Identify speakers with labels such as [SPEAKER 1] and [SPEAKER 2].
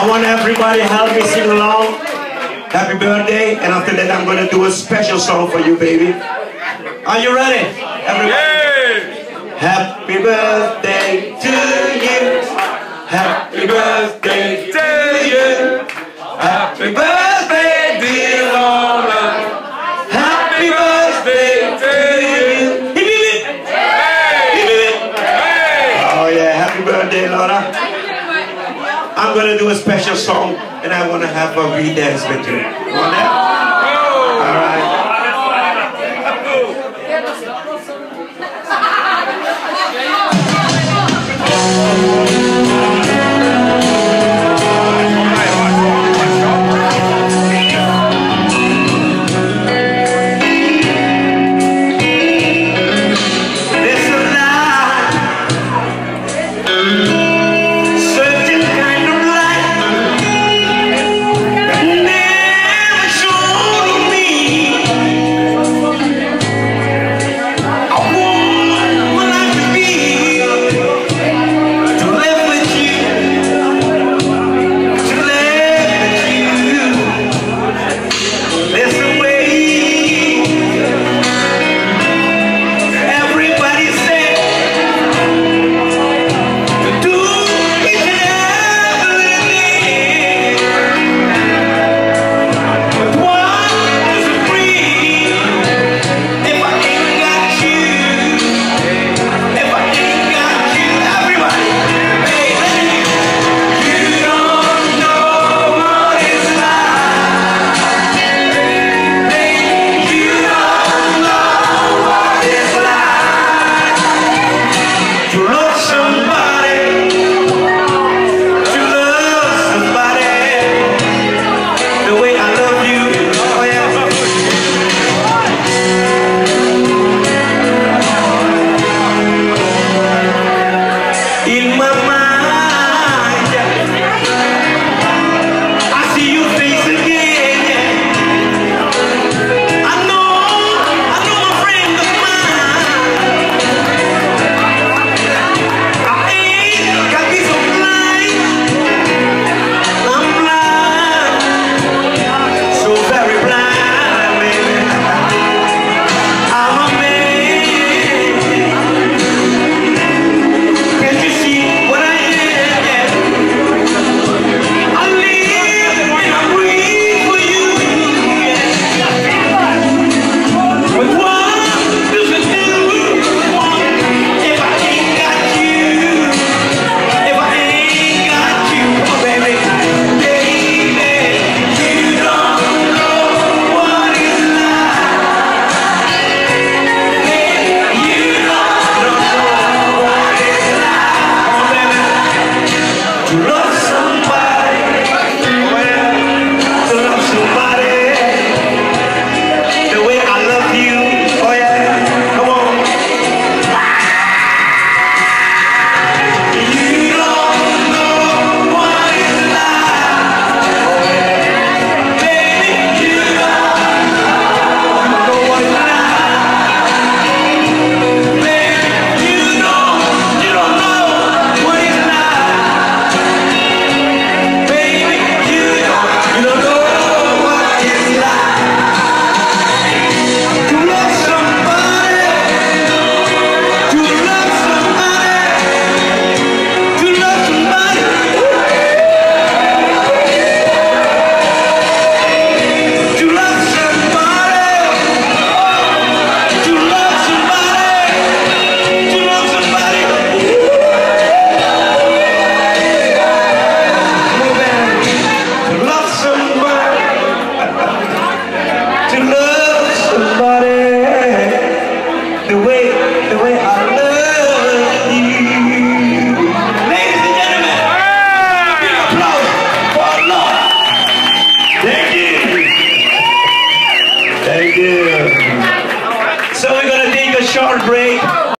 [SPEAKER 1] I want everybody help me sing along. Happy birthday, and after that I'm gonna do a special song for you, baby. Are you ready? Everybody. Happy birthday to you. Happy birthday to you. Happy birthday, dear Laura. Happy birthday to you. Oh yeah, happy birthday, Laura. I'm gonna do a special song, and I wanna have a wee dance with you. You want that? All right. In my mind